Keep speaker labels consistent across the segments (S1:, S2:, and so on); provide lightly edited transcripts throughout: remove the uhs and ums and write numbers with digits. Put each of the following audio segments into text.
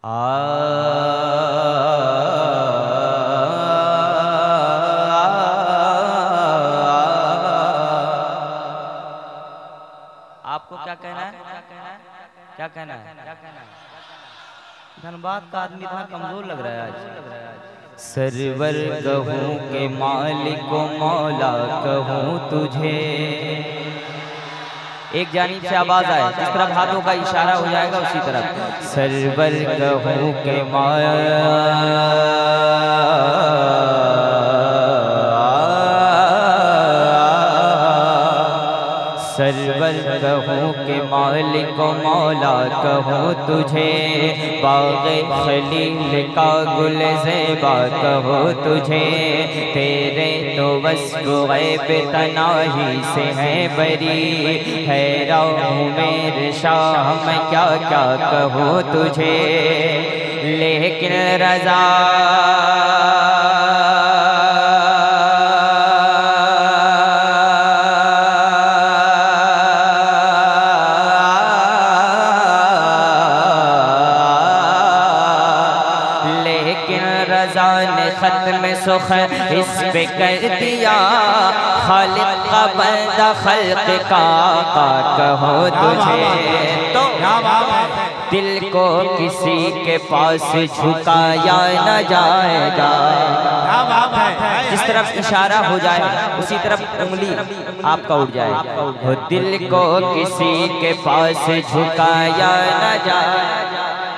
S1: आपको क्या कहना है? क्या कहना है? धनबाद का आदमी इतना कमजोर लग रहा है आज। सरवर कहूँ के मालिक मौला कहूँ तुझे। एक जानिब से आवाज आए, जिस तरफ हाथों का इशारा हो जाएगा उसी तरफ। सरवर कहूँ के सरवर कहूँ के मालिक मौला कहूँ तुझे। बाग़े खलील का गुल ज़ेबा कहूँ तुझे। तेरे तो वस्फ़ ग़ैब तनाही से है बरी। हैरान हूँ मेरे शाह मैं क्या क्या कहूँ तुझे। लेकिन रज़ा खत्म सुख इस पे कर दिया। खालिक का बंदा खल्क का कहो तुझे। तो दिल को किसी के पास झुकाया न जाएगा। जिस तरफ इशारा हो जाए उसी तरफ उंगली आपका उठ जाए। वो दिल को किसी के पास झुकाया न जाएगा।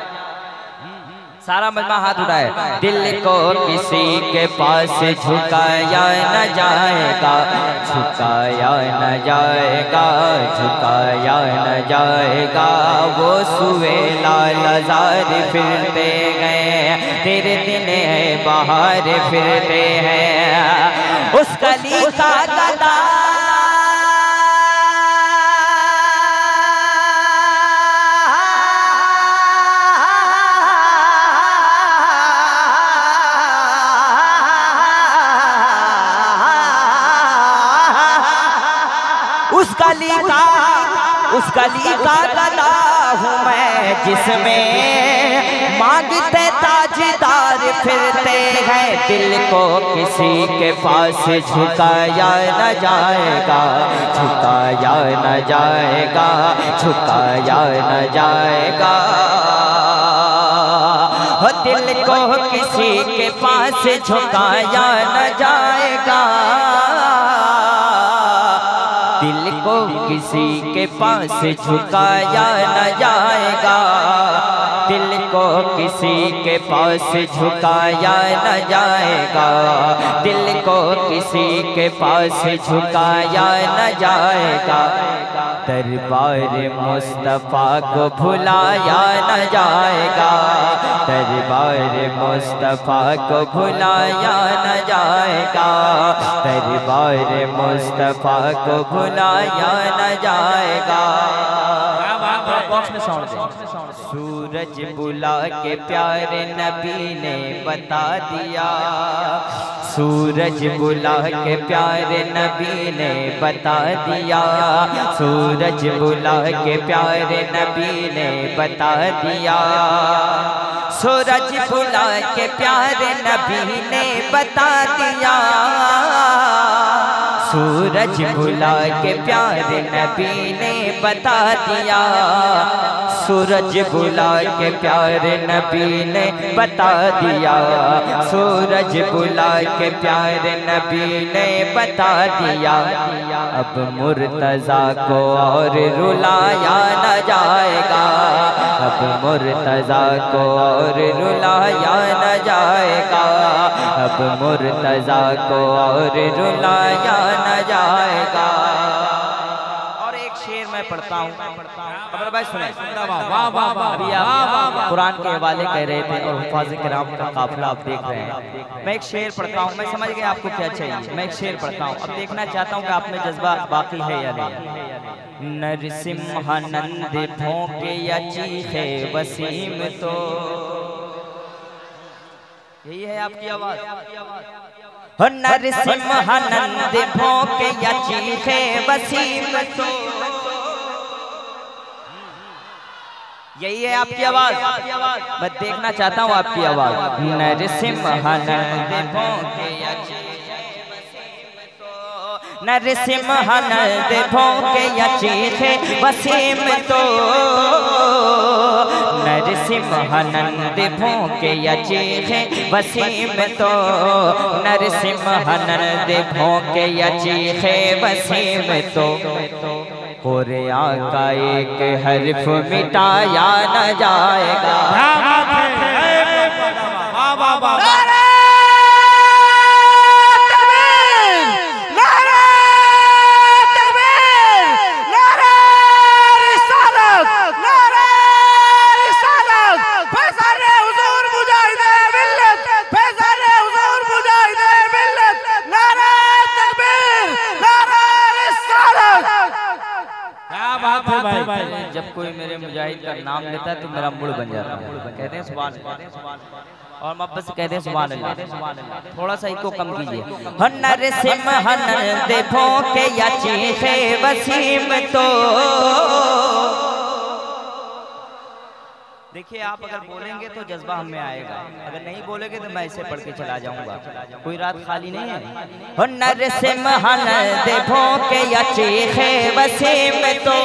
S1: सारा मजमा हाथ उठाए। दिल को किसी के पास झुकाया न जाएगा। झुकाया न जाएगा। झुकाया न जाएगा। वो सुवेला लज़ार फिरते गए। तेरे दिन है बाहर फिरते हैं। उस कली का गदा उस कली का गला हूँ मैं जिसमें मांगते ताजदार फिरते हैं। दिल को किसी के पास झुकाया न जाएगा। झुकाया न जाएगा। झुकाया न जाएगा। दिल को किसी के पास झुकाया न जाएगा। दिल को किसी के पास झुकाया न जाएगा। दिल को किसी के पास झुकाया न जाएगा। दिल को किसी के पास झुकाया न जाएगा। दरबार मुस्तफ़ा को भुलाया न जाएगा। दरबार मुस्तफ़ा को भुलाया न जाएगा। दरबार मुस्तफ़ा को भुलाया न जाएगा। सूरज बुला के प्यारे नबी ने बता दिया। सूरज बुला के प्यारे नबी ने बता दिया। सूरज बुला के प्यारे नबी ने बता दिया। सूरज बुला के प्यारे नबी ने बता दिया। सूरज बुला के प्यारे नबी ने बता दिया। सूरज बुला के प्यारे नबी ने बता दिया। सूरज बुला के प्यारे नबी ने बता दिया। अब मुर्तज़ा को और रुलाया न जाएगा। अब मुर्तज़ा को और रुलाया न जाएगा। अब मुर्तज़ा को और रुलाया न जाएगा। और एक शेर मैं पढ़ता हूँ, अगर भाई सुने। अभी आप कुरान के हवाले कह रहे थे और हुफ़ाज़ किराम का काफ़िला आप देख रहे हैं। मैं एक शेर पढ़ता हूँ, मैं समझ गया आपको क्या चाहिए। मैं एक शेर पढ़ता हूँ, अब देखना चाहता हूँ कि आप में जज्बा बाकी है या नहीं। नरसिम्हानंद भोंके या चीखे वसीम तो यही है आपकी आवाज। नरसिम्हानंद भोंके या चीखे वसीम तो यही है आपकी आवाज, मैं देखना चाहता हूँ आपकी आवाज। नरसिम्हा नंद भोंके नरसिम्हा नंद भोंके या चीखे वसीम तो, नरसिम्हा नंद भोंके या चीखे वसीम तो, नरसिम्हा नंद भोंके या चीखे वसीम तो, कुरान का एक हर्फ मिटाया न जाएगा। जब कोई मेरे मुजाहिद का नाम लेता है तो मेरा मूड बन जाता है। कहते हैं सुभान अल्लाह, और मोहब्बत से कहते हैं सुभान अल्लाह। थोड़ा सा इसको कम कीजिए। नरसिम्हा नंद भोंके या चीखे वसीम तो, देखिए आप अगर बोलेंगे तो जज्बा हम में आएगा, अगर नहीं बोलेंगे तो मैं इसे पढ़ के चला जाऊंगा। कोई रात खाली नहीं है। नरसिम्हा नंद भोंके या चीखे वसीम तो,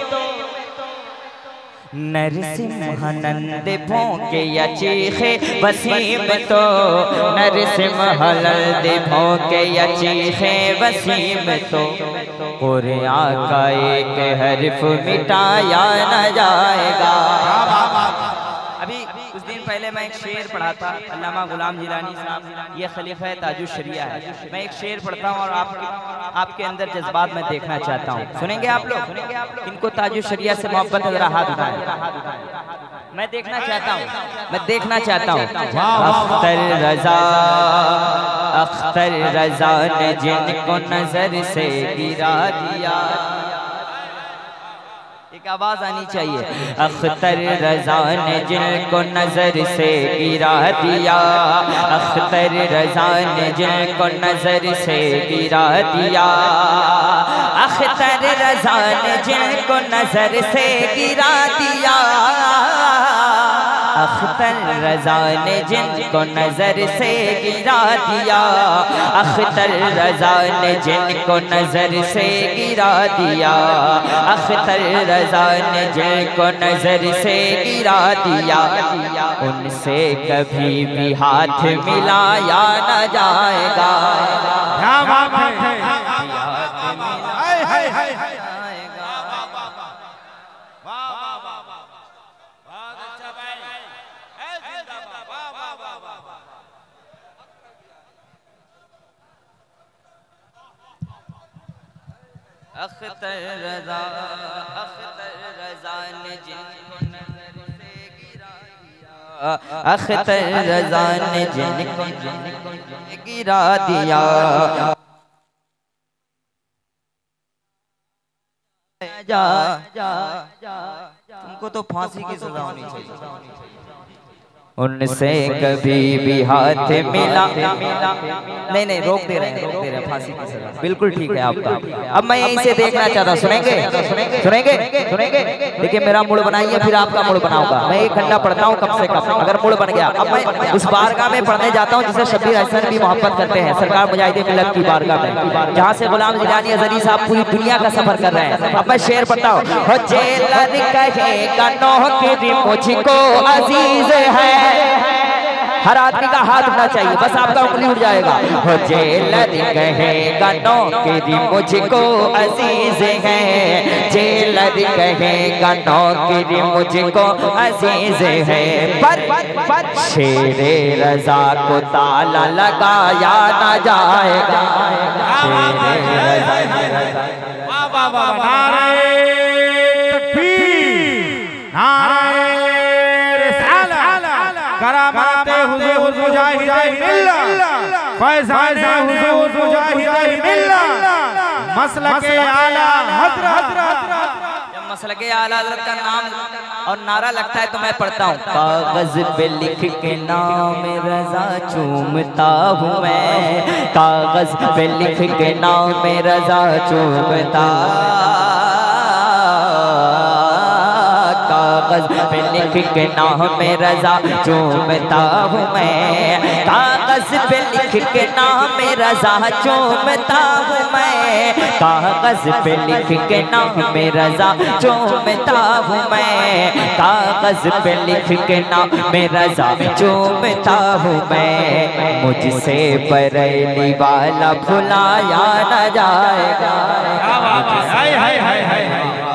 S1: नरसिम्हा नंद भोंके या चीखे वसीम तो, नरसिम्हा नंद भोंके या चीखे वसीम तो, कुरान का एक हर्फ मिटाया न जाएगा। अभी कुछ दिन पहले मैं एक शेर पढ़ा था, अल्लामा गुलाम जिलानी साहब, ये खलीफा ताजुश शरिया है। मैं एक शेर पढ़ता हूँ और आपके अंदर जज्बात में देखना चाहता हूँ। सुनेंगे आप लोग? इनको ताजुश शरिया से मोहब्बत है, जरा हाथ उठाएं। मैं देखना चाहता हूँ, मैं देखना चाहता हूँ। अख्तर रजा ने जिनको नजर से गिरा दिया, एक आवाज आनी चाहिए। अख्तर रजा ने जिनको नजर से गिरा दिया, अख्तर रजा ने जिनको नजर से गिरा दिया, अख्तर रजा ने जिनको नजर से गिरा दिया, अख्तर रजा ने जिनको नजर से गिरा दिया, अख्तर रजा ने जिनको नजर से गिरा दिया, अख्तर रजा ने जिनको नजर से गिरा दिया, उनसे कभी भी हाथ मिलाया न जाएगा। अख्तर रजा ने जिनको नजर से गिरा दिया, अख्तर रजा ने जिनको गिरा दिया, तुमको तो फांसी की सजा होनी चाहिए। उनसे कभी भी हाथ मिला, नहीं रोक दे रहे हैं, फांसी की सजा बिल्कुल ठीक है आपका। अब मैं यहीं से देखना चाहता हूँ, सुनेंगे सुनेंगे सुनेंगे। देखिए मेरा मूड बनाइए, फिर आपका मूड बनाऊंगा। मैं एक घंटा पढ़ता हूँ कम से कम, अगर मूड बन गया। अब मैं उस बारगाह में पढ़ने जाता हूँ जिसे शब्बीर हसन भी मोहब्बत करते हैं, सरकार मुजाहिद मिल्लत की बारगाह में, जहाँ से गुलाम जिलानी अज़हरी साहब पूरी दुनिया का सफर कर रहे हैं। अब मैं शेर पढ़ता हूँ। मुझको अजीज है, हर आदमी का हाथ उठना चाहिए, बस आपका उंगली उठ जाएगा। हो जेलर कहेगा नौकरी मुझको अजीज है, जेलर कहेगा नौकरी मुझको अजीज है, पर शेरे रजा को ताला लगाया न जाएगा। शेरे रजा
S2: करामाते हुजूर मुजाहिद मिल्लत, फैज़ान हुजूर मुजाहिद मिल्लत, मसलके आला हज़रत।
S1: जब मसलके आला हज़रत का नाम और नारा लगता है तो मैं पढ़ता हूँ। कागज पे लिख के नाम रजा चूमता हूँ मैं, कागज पे लिख के नाम रजा चूमता, कागज पे लिख के नाम रज़ा चूमता हूँ मैं, कागज पे लिख के नाम रज़ा चूमता हूँ मैं, कागज पे लिख के नाम रज़ा चूमता हूँ मैं, कागज पे लिख के नाम रज़ा चूमता हूँ मैं। मुझसे बरेली वाला भुलाया न जाएगा।
S2: हाय हाय हाय हाय।